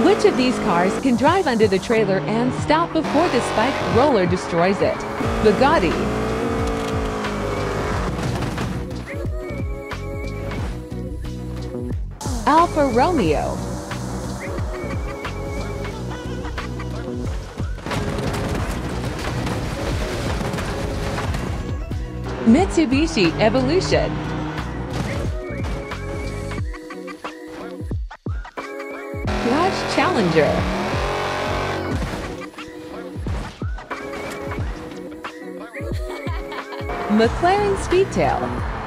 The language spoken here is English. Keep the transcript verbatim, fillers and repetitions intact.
Which of these cars can drive under the trailer and stop before the spiked roller destroys it? Bugatti, Alfa Romeo, Mitsubishi Evolution, Dodge Challenger, McLaren Speedtail,